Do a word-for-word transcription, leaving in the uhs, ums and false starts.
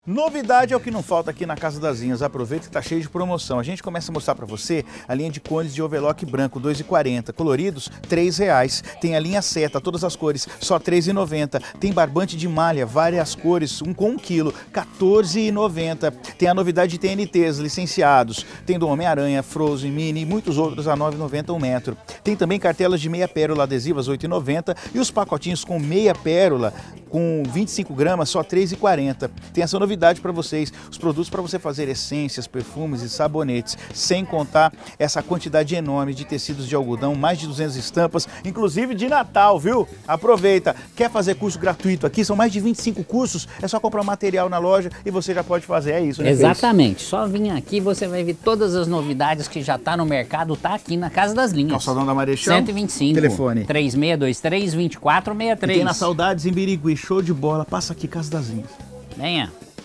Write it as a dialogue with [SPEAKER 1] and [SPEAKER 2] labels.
[SPEAKER 1] Novidade é o que não falta aqui na Casa das Linhas. Aproveita que tá cheio de promoção. A gente começa a mostrar para você a linha de cones de overlock branco, dois reais e quarenta centavos. Coloridos, três reais. Tem a linha seta, todas as cores, só três reais e noventa centavos. Tem barbante de malha, várias cores, um com um quilo, quatorze reais e noventa centavos. Tem a novidade de T N Ts licenciados. Tem do Homem-Aranha, Frozen, Mini e muitos outros a nove reais e noventa centavos um metro. Tem também cartelas de meia pérola adesivas, oito reais e noventa centavos. E os pacotinhos com meia pérola, com vinte e cinco gramas, só três reais e quarenta centavos. Tem essa novidade para vocês, os produtos para você fazer essências, perfumes e sabonetes, sem contar essa quantidade enorme de tecidos de algodão, mais de duzentas estampas, inclusive de Natal, viu? Aproveita! Quer fazer curso gratuito aqui? São mais de vinte e cinco cursos, é só comprar material na loja e você já pode fazer, é isso, né?
[SPEAKER 2] Exatamente, só vir aqui você vai ver todas as novidades que já tá no mercado, tá aqui na Casa das Linhas.
[SPEAKER 1] Calçadão da Marechal,
[SPEAKER 2] cento e vinte e cinco.
[SPEAKER 1] Telefone
[SPEAKER 2] três seis dois três, dois quatro seis três.
[SPEAKER 1] E tem na Saudades em Birigui, show de bola, passa aqui, Casa das Linhas.
[SPEAKER 2] Venha.